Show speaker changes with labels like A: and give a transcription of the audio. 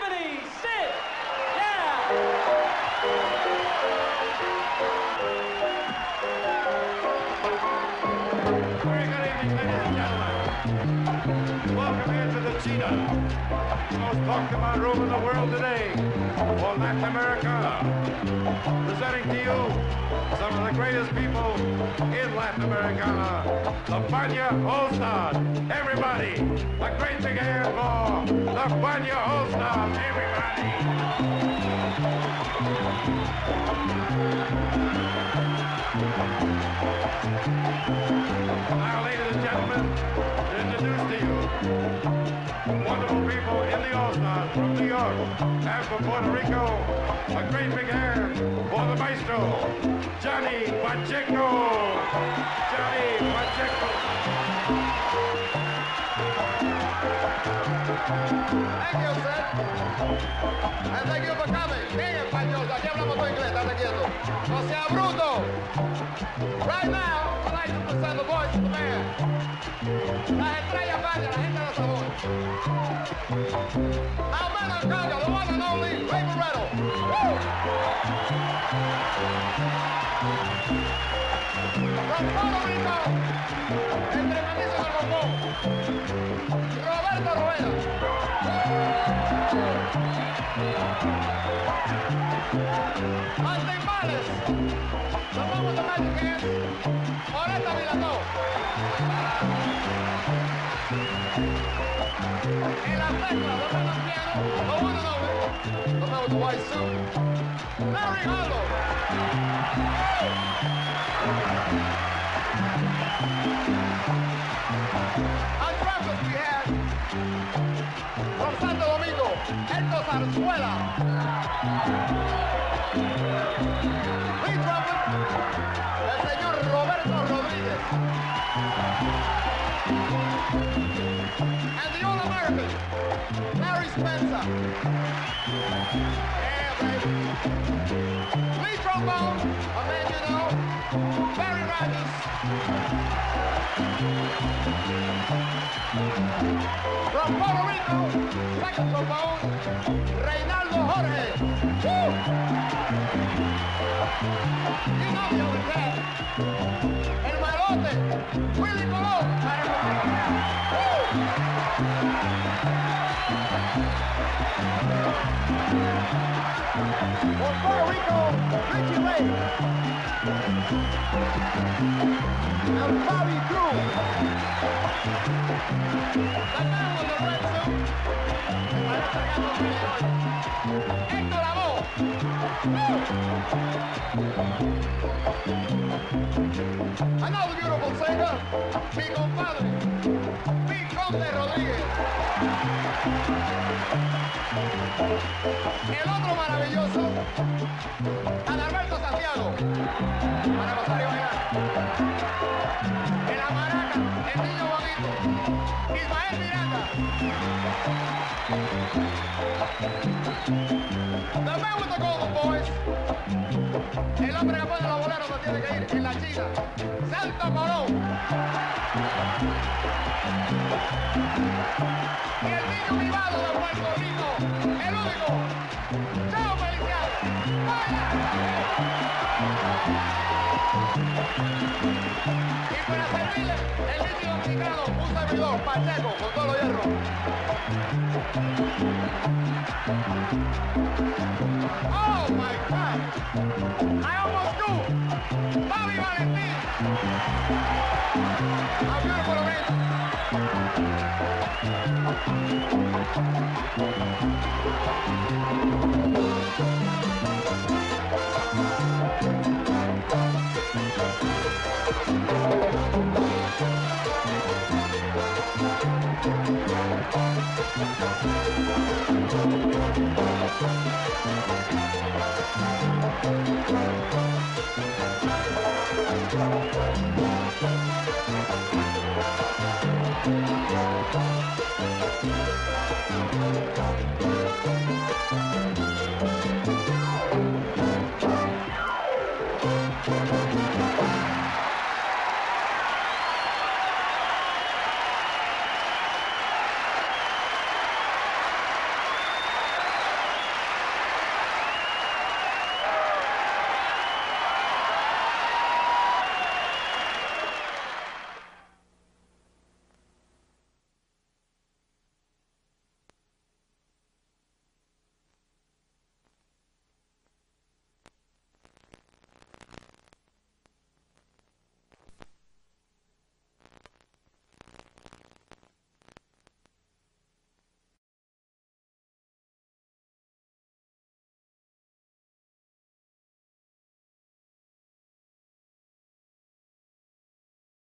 A: Anthony Sid. Yeah.
B: Very good evening, ladies and gentlemen. Welcome here to the Cheetah, the most talked about room in the world today, for Latin America. Presenting to you some of the greatest people in Latin America, the Banya All-Stars. Everybody, a great big hand for the Banya All-Stars. Everybody. Now, ladies and gentlemen, to introduce to you wonderful people in the All-Stars from New York and from Puerto Rico. A great big hand for the maestro, Johnny Pacheco. Johnny Pacheco.
C: Thank you, sir. And thank you for coming. Bien español, aquí hablamos todo inglés, estate quieto. No sea bruto. Right now, I'd like to present the voice of the band. Las estrellas varias, la gente de sabor. Our man on conga, the one and only Ray Barretto. Woo! From Puerto Rico, el tremendísimo del bombón, Roberto Rueda. On timbales, nos vamos a Magic Hands, Oretta Vilató. En la tecla, tocando el piano, the one and only, the man with the white suit, Larry Harlow. On trumpet we have, from Santo Domingo, Héctor Zarzuela. Lead trumpet, el señor Roberto Rodríguez. And the All-American, Larry Spencer. Yeah, baby. Lead trombone, a man you know, Barry Rogers. From Puerto Rico, second trombone, Reynaldo Jorge. Woo! You know the other cat. El Malote, Willie Colón. Woo! For Puerto Rico, Richie Ray. And Bobby Drew. The man with the red suit. Héctor Lavoe. Another beautiful singer, mi compadre, Conde Rodríguez. El otro maravilloso, Adalberto Santiago. Para Rosario Vega. En la maraca, el niño bonito, Ismael Miranda. The man with the golden voice. El hombre que pone los boleros no tiene que ir en la China. Santo Morón. Y el niño mimado de Puerto Rico, el único, Chao Feliciano. ¡Vaya! Y para servirle, el líquido dominicano, un servidor, Pacheco, con todo los hierros. Oh my God! I almost do! Bobby Valentín! How beautiful arrangement!